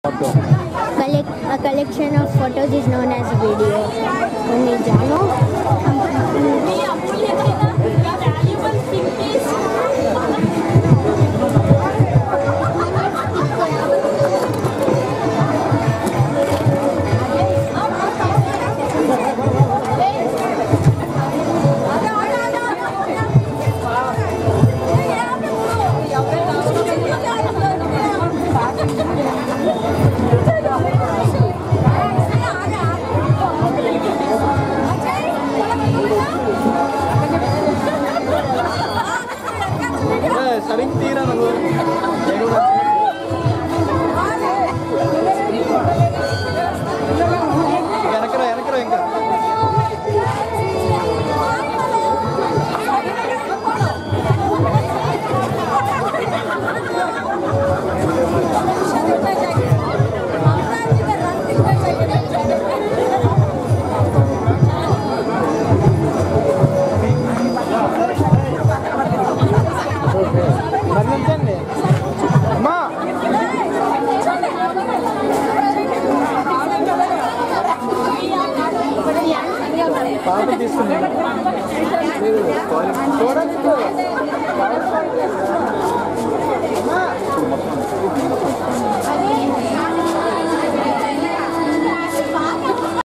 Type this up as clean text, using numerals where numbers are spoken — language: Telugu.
A collection of photos is known as a video. Only Jano. Sering tiran aku. పాట తీసుకున్నాను చూడండి